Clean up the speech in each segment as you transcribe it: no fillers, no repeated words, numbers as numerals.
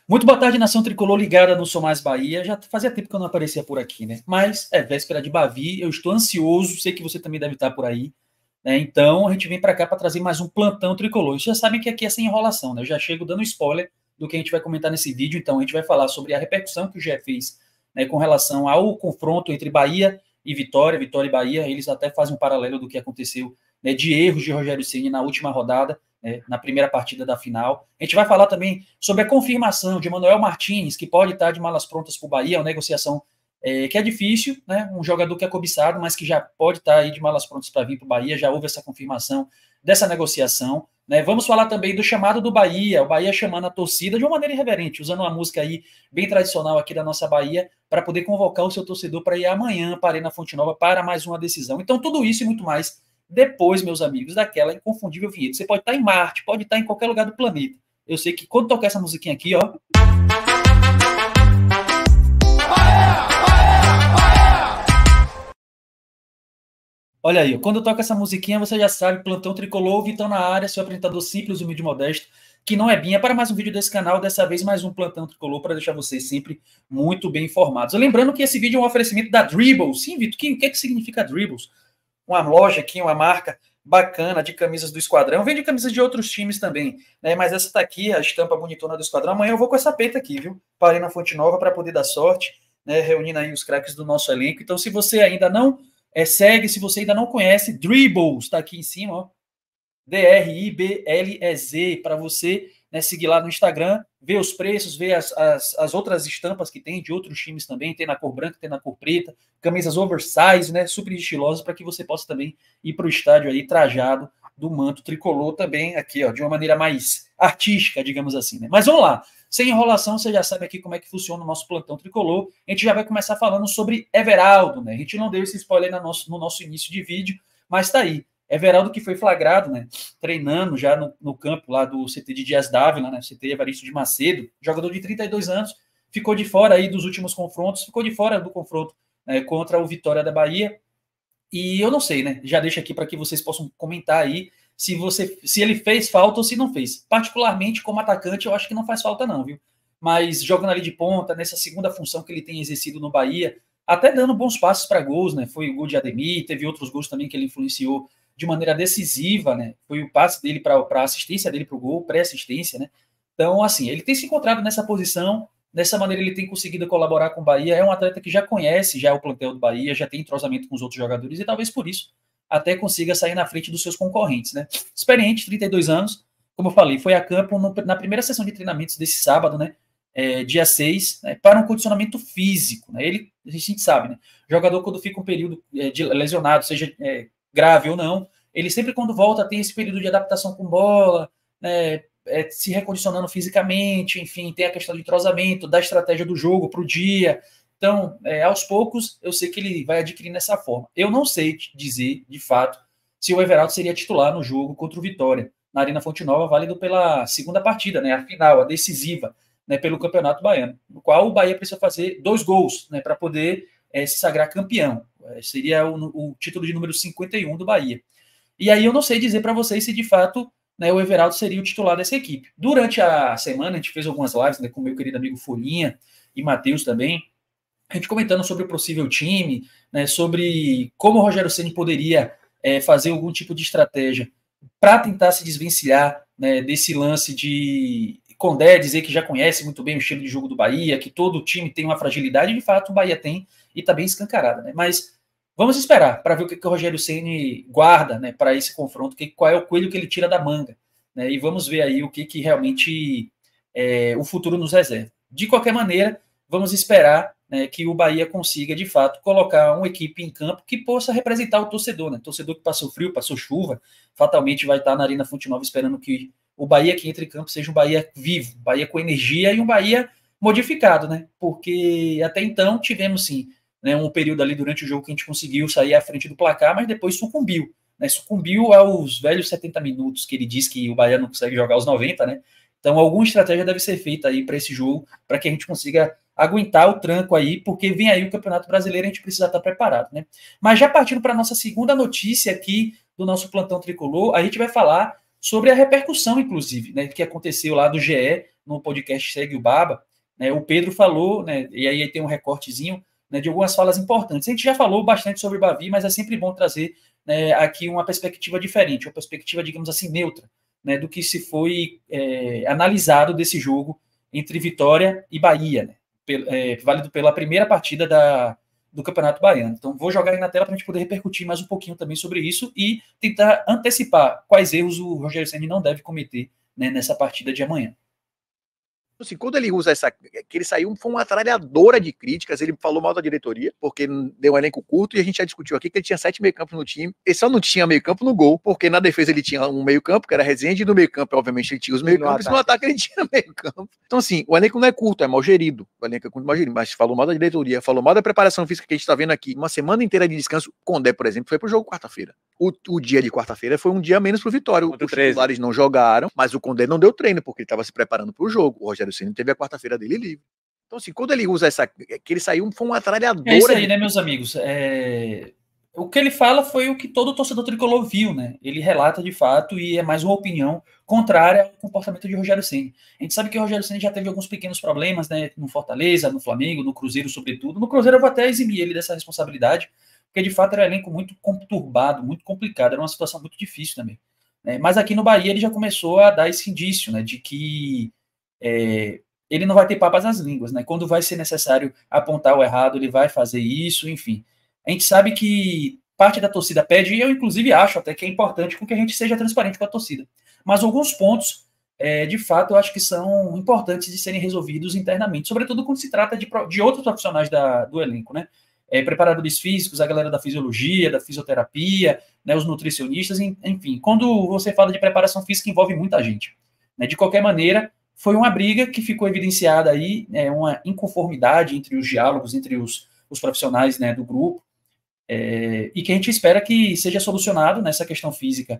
Muito boa tarde, nação tricolor ligada no Sou Mais Bahia. Já fazia tempo que eu não aparecia por aqui, né? Mas é véspera de Bavi, eu estou ansioso, sei que você também deve estar por aí, né? Então a gente vem para cá para trazer mais um plantão tricolor. Vocês já sabem que aqui é sem enrolação, né? Eu já chego dando spoiler do que a gente vai comentar nesse vídeo. Então a gente vai falar sobre a repercussão que o GE fez, né, com relação ao confronto entre Bahia e Vitória, Vitória e Bahia. Eles até fazem um paralelo do que aconteceu, né, de erros de Rogério Ceni na última rodada, na primeira partida da final. A gente vai falar também sobre a confirmação de Manuel Martins, que pode estar de malas prontas para o Bahia, uma negociação que é difícil, né? Um jogador que é cobiçado, mas que já pode estar aí de malas prontas para vir para o Bahia, já houve essa confirmação dessa negociação. Né? Vamos falar também do chamado do Bahia, o Bahia chamando a torcida de uma maneira irreverente, usando uma música aí bem tradicional aqui da nossa Bahia, para poder convocar o seu torcedor para ir amanhã para a Arena Fonte Nova para mais uma decisão. Então, tudo isso e muito mais depois, meus amigos, daquela inconfundível vinheta. Você pode estar em Marte, pode estar em qualquer lugar do planeta. Eu sei que quando tocar essa musiquinha aqui, ó... Olha aí, quando toca essa musiquinha, você já sabe, plantão tricolor, Vitão na área, seu apresentador simples, humilde e modesto, que não é binha, para mais um vídeo desse canal, dessa vez mais um plantão tricolor, para deixar vocês sempre muito bem informados. Lembrando que esse vídeo é um oferecimento da Dribbles. Sim, Vitor, o que significa Dribbles? Uma loja aqui, uma marca bacana de camisas do Esquadrão. Vende camisas de outros times também, né? Mas essa tá aqui, a estampa bonitona do Esquadrão. Amanhã eu vou com essa peita aqui, viu? Parei na Fonte Nova para poder dar sorte, né? Reunindo aí os craques do nosso elenco. Então, se você ainda não segue, se você ainda não conhece, Dribbles, tá aqui em cima, ó. DRIBLEZ, para você, né, seguir lá no Instagram, ver os preços, ver as outras estampas que tem de outros times também, tem na cor branca, tem na cor preta, camisas oversize, né, super estilosas, para que você possa também ir para o estádio aí trajado do manto tricolor também, aqui, ó, de uma maneira mais artística, digamos assim, né? Mas vamos lá, sem enrolação, você já sabe aqui como é que funciona o nosso plantão tricolor. A gente já vai começar falando sobre Everaldo, né? A gente não deu esse spoiler no nosso início de vídeo, mas tá aí. Everaldo que foi flagrado, né, treinando já no campo lá do CT de Dias Dávila, né, CT Evaristo de Macedo, jogador de 32 anos, ficou de fora aí dos últimos confrontos, ficou de fora do confronto, né, contra o Vitória da Bahia, e eu não sei, né, já deixo aqui para que vocês possam comentar aí se ele fez falta ou se não fez. Particularmente, como atacante, eu acho que não faz falta não, viu? Mas jogando ali de ponta, nessa segunda função que ele tem exercido no Bahia, até dando bons passos para gols, né, foi o gol de Ademir, teve outros gols também que ele influenciou de maneira decisiva, né? Foi o passe dele para a assistência dele para o gol, pré-assistência, né? Então, assim, ele tem se encontrado nessa posição, dessa maneira ele tem conseguido colaborar com o Bahia, é um atleta que já conhece já o plantel do Bahia, já tem entrosamento com os outros jogadores e talvez por isso até consiga sair na frente dos seus concorrentes, né? Experiente, 32 anos, como eu falei, foi a campo na primeira sessão de treinamentos desse sábado, né? Dia 6, né, para um condicionamento físico, né? Ele, a gente sabe, né? Jogador quando fica um período de lesionado, seja grave ou não, ele sempre quando volta tem esse período de adaptação com bola, né, se recondicionando fisicamente, enfim, tem a questão de entrosamento, da estratégia do jogo para o dia. Então, aos poucos, eu sei que ele vai adquirindo essa forma. Eu não sei dizer, de fato, se o Everaldo seria titular no jogo contra o Vitória, na Arena Fonte Nova, válido pela segunda partida, né, a final, a decisiva, né, pelo Campeonato Baiano, no qual o Bahia precisa fazer 2 gols, né, para poder se sagrar campeão. Seria o título de número 51 do Bahia. E aí eu não sei dizer para vocês se de fato, né, o Everaldo seria o titular dessa equipe. Durante a semana a gente fez algumas lives, né, com o meu querido amigo Folhinha e Matheus também, a gente comentando sobre o possível time, né, sobre como o Rogério Ceni poderia fazer algum tipo de estratégia para tentar se desvencilhar, né, desse lance de Condé dizer que já conhece muito bem o estilo de jogo do Bahia, que todo time tem uma fragilidade, e de fato o Bahia tem, e está bem escancarada, né? Mas vamos esperar para ver o que o Rogério Ceni guarda, né, para esse confronto, qual é o coelho que ele tira da manga, né? E vamos ver aí o que realmente o futuro nos reserva. De qualquer maneira, vamos esperar, né, que o Bahia consiga, de fato, colocar uma equipe em campo que possa representar o torcedor, né? Torcedor que passou frio, passou chuva, fatalmente vai estar na Arena Fonte Nova esperando que o Bahia que entre em campo seja um Bahia vivo, um Bahia com energia e um Bahia modificado, né? Porque até então tivemos, sim, né, um período ali durante o jogo que a gente conseguiu sair à frente do placar, mas depois sucumbiu, né? Sucumbiu aos velhos 70 minutos que ele diz que o Bahia não consegue jogar aos 90, né? Então alguma estratégia deve ser feita aí para esse jogo, para que a gente consiga aguentar o tranco aí, porque vem aí o Campeonato Brasileiro e a gente precisa estar preparado, né? Mas já partindo para a nossa segunda notícia aqui do nosso plantão tricolor, a gente vai falar sobre a repercussão, inclusive, né, que aconteceu lá do GE, no podcast Segue o Baba, né, o Pedro falou, né, e aí tem um recortezinho, né, de algumas falas importantes. A gente já falou bastante sobre o Bavi, mas é sempre bom trazer, né, aqui uma perspectiva diferente, uma perspectiva, digamos assim, neutra, né, do que se foi analisado desse jogo entre Vitória e Bahia, né, válido pela primeira partida do Campeonato Baiano. Então, vou jogar aí na tela para a gente poder repercutir mais um pouquinho também sobre isso e tentar antecipar quais erros o Rogério Ceni não deve cometer, né, nessa partida de amanhã. Assim, quando ele usa que ele saiu, foi uma tralhadora de críticas, ele falou mal da diretoria, porque deu um elenco curto, e a gente já discutiu aqui que ele tinha 7 meio-campos no time, ele só não tinha meio-campo no gol, porque na defesa ele tinha um meio-campo, que era Rezende, e no meio-campo, obviamente, ele tinha os meio-campos, e no ataque ele tinha meio-campo. Então, assim, o elenco não é curto, é mal gerido, o elenco é curto, mal gerido, mas falou mal da diretoria, falou mal da preparação física que a gente tá vendo aqui, uma semana inteira de descanso. Condé, por exemplo, foi pro jogo quarta-feira. O dia de quarta-feira foi um dia menos pro Vitória, os titulares não jogaram, mas o Condé não deu treino, porque ele tava se preparando pro jogo, o Rogério Ceni teve a quarta-feira dele livre. Então, assim, quando ele usa que ele saiu, foi uma tralhadora. É isso aí, né, meus amigos? O que ele fala foi o que todo torcedor tricolor viu, né? Ele relata de fato e é mais uma opinião contrária ao comportamento de Rogério Ceni. A gente sabe que o Rogério Ceni já teve alguns pequenos problemas, né? No Fortaleza, no Flamengo, no Cruzeiro, sobretudo. No Cruzeiro eu vou até eximir ele dessa responsabilidade, porque de fato era um elenco muito conturbado, muito complicado, era uma situação muito difícil também. Né? Mas aqui no Bahia ele já começou a dar esse indício, né? De que ele não vai ter papas nas línguas, né? Quando vai ser necessário apontar o errado, ele vai fazer isso, enfim. A gente sabe que parte da torcida pede, e eu inclusive acho até que é importante que a gente seja transparente com a torcida. Mas alguns pontos, de fato, eu acho que são importantes de serem resolvidos internamente, sobretudo quando se trata de outros profissionais do elenco, né? Preparadores físicos, a galera da fisiologia, da fisioterapia, né, os nutricionistas, enfim. Quando você fala de preparação física, envolve muita gente. Né? De qualquer maneira, foi uma briga que ficou evidenciada aí, uma inconformidade entre os diálogos, entre os profissionais, né, do grupo, e que a gente espera que seja solucionado nessa questão física.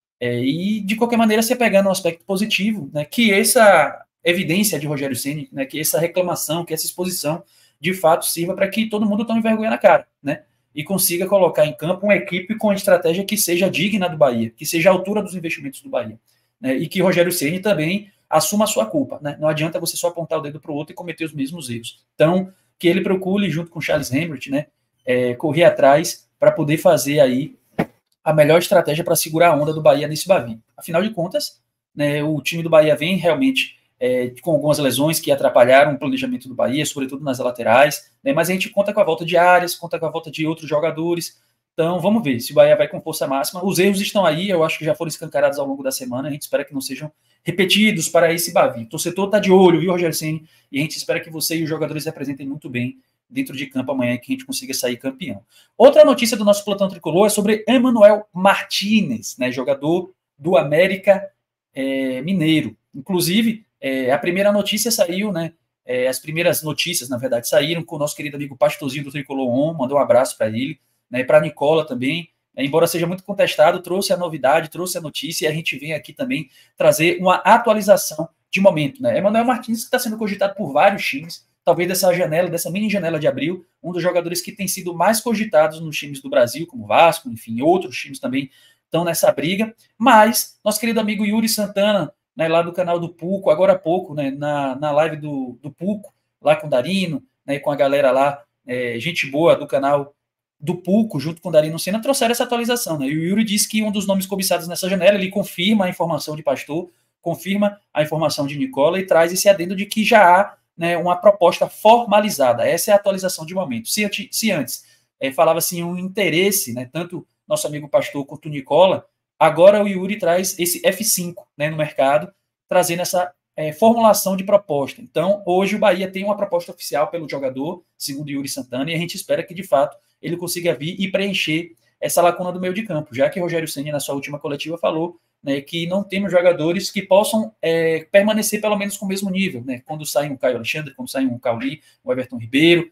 E, de qualquer maneira, se pegando um aspecto positivo, né, que essa evidência de Rogério Ceni, né, que essa reclamação, que essa exposição, de fato, sirva para que todo mundo tome vergonha na cara, né, e consiga colocar em campo uma equipe com estratégia que seja digna do Bahia, que seja à altura dos investimentos do Bahia, né, e que Rogério Ceni também assuma a sua culpa, né? Não adianta você só apontar o dedo para o outro e cometer os mesmos erros. Então, que ele procure, junto com Charles Hembert, né, correr atrás para poder fazer aí a melhor estratégia para segurar a onda do Bahia nesse Bavi. Afinal de contas, né, o time do Bahia vem realmente com algumas lesões que atrapalharam o planejamento do Bahia, sobretudo nas laterais, né, mas a gente conta com a volta de Arias, conta com a volta de outros jogadores. Então, vamos ver se o Bahia vai com força máxima. Os erros estão aí, eu acho que já foram escancarados ao longo da semana, a gente espera que não sejam repetidos para esse Bavi. O torcedor está de olho, viu, Rogério Ceni? E a gente espera que você e os jogadores representem muito bem dentro de campo amanhã e que a gente consiga sair campeão. Outra notícia do nosso plantão tricolor é sobre Emanuel Martinez, né, jogador do América Mineiro. Inclusive, a primeira notícia saiu, né? As primeiras notícias, na verdade, saíram com o nosso querido amigo Pastorzinho do Tricolor On, mandou um abraço para ele, né, para a Nicola também, embora seja muito contestado, trouxe a novidade, trouxe a notícia, e a gente vem aqui também trazer uma atualização de momento. Né? Emanuel Martins está sendo cogitado por vários times, talvez dessa janela, dessa mini janela de abril, um dos jogadores que tem sido mais cogitados nos times do Brasil, como o Vasco, enfim, outros times também estão nessa briga, mas nosso querido amigo Yuri Santana, né, lá do canal do Puco, agora há pouco, né, na live do Puco, lá com o Darino, né, com a galera lá, gente boa do canal do Puco, junto com o Darino Senna, trouxeram essa atualização. Né? E o Yuri disse que um dos nomes cobiçados nessa janela, ele confirma a informação de Pastor, confirma a informação de Nicola e traz esse adendo de que já há, né, uma proposta formalizada. Essa é a atualização de momento. Se antes falava-se um interesse, né, tanto nosso amigo Pastor quanto o Nicola, agora o Yuri traz esse F5, né, no mercado, trazendo essa formulação de proposta. Então, hoje o Bahia tem uma proposta oficial pelo jogador, segundo Yuri Santana, e a gente espera que, de fato, ele consiga vir e preencher essa lacuna do meio de campo, já que Rogério Ceni, na sua última coletiva, falou, né, que não temos jogadores que possam permanecer pelo menos com o mesmo nível, né, quando sai um Caio Alexandre, quando sai um Cauli, um Everton Ribeiro,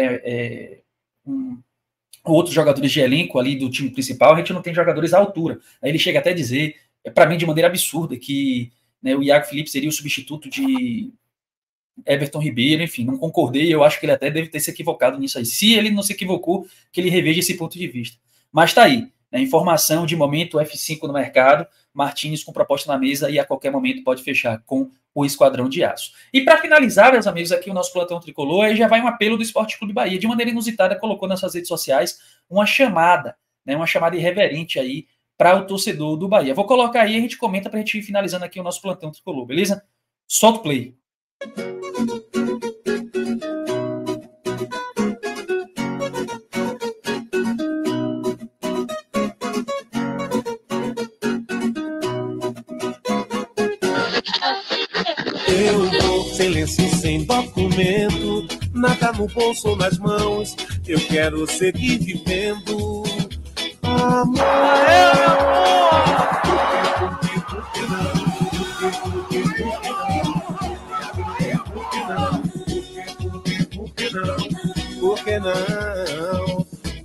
né, outros jogadores de elenco ali do time principal, a gente não tem jogadores à altura. Aí ele chega até a dizer, para mim de maneira absurda, que, né, o Iago Felipe seria o substituto de Everton Ribeiro, enfim, não concordei, eu acho que ele até deve ter se equivocado nisso aí. Se ele não se equivocou, que ele reveja esse ponto de vista. Mas tá aí, né, informação de momento F5 no mercado, Martins com proposta na mesa e a qualquer momento pode fechar com o Esquadrão de Aço. E para finalizar, meus amigos, aqui o nosso plantão tricolor, aí já vai um apelo do Esporte Clube Bahia. De maneira inusitada, colocou nas suas redes sociais uma chamada, né, uma chamada irreverente aí para o torcedor do Bahia. Vou colocar aí e a gente comenta para a gente ir finalizando aqui o nosso plantão tricolor, beleza? Solta o play. Eu vou sem lenço e sem documento, nada no bolso ou nas mãos, eu quero seguir vivendo. Amor, por que não?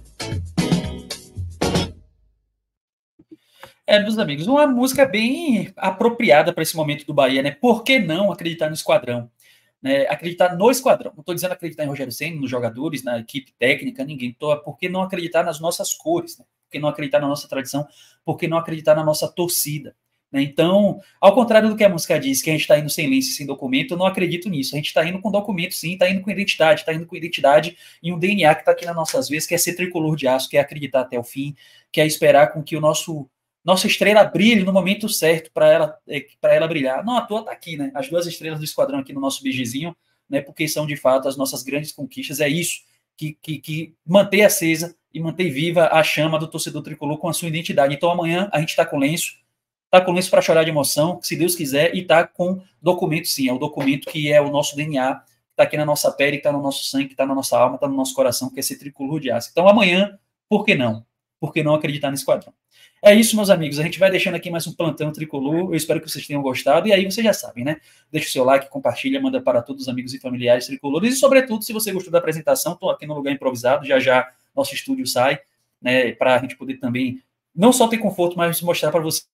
Meus amigos, uma música bem apropriada para esse momento do Bahia, né? Por que não acreditar no Esquadrão? Né? Acreditar no Esquadrão. Não estou dizendo acreditar em Rogério Ceni, nos jogadores, na equipe técnica, ninguém. Por que não acreditar nas nossas cores? Né? Por que não acreditar na nossa tradição? Por que não acreditar na nossa torcida? Né? Então, ao contrário do que a música diz, que a gente está indo sem lenço e sem documento, eu não acredito nisso. A gente está indo com documento, sim, está indo com identidade, e um DNA que está aqui nas nossas veias, que é ser tricolor de aço, que é acreditar até o fim, que é esperar com que nossa estrela brilhe no momento certo para ela brilhar. Não à toa está aqui, né? As 2 estrelas do Esquadrão aqui no nosso BGzinho, né? Porque são, de fato, as nossas grandes conquistas. É isso que mantém acesa e mantém viva a chama do torcedor tricolor com a sua identidade. Então, amanhã a gente está com lenço para chorar de emoção, se Deus quiser, e está com documento, sim. É o documento que é o nosso DNA, que está aqui na nossa pele, que está no nosso sangue, que está na nossa alma, está no nosso coração, que é ser tricolor de aço. Então, amanhã, por que não? Por que não acreditar no Esquadrão? É isso, meus amigos. A gente vai deixando aqui mais um plantão tricolor. Eu espero que vocês tenham gostado. E aí vocês já sabem, né? Deixa o seu like, compartilha, manda para todos os amigos e familiares tricolores. E, sobretudo, se você gostou da apresentação, estou aqui no lugar improvisado. Já nosso estúdio sai, né? Para a gente poder também não só ter conforto, mas mostrar para você.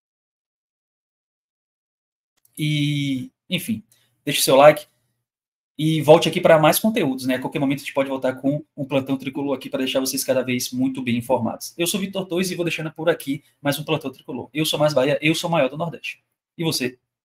E, enfim, deixa o seu like. E volte aqui para mais conteúdos, né? A qualquer momento a gente pode voltar com um plantão tricolor aqui para deixar vocês cada vez muito bem informados. Eu sou Vitor Torres e vou deixando por aqui mais um plantão tricolor. Eu sou mais Bahia, eu sou o maior do Nordeste. E você?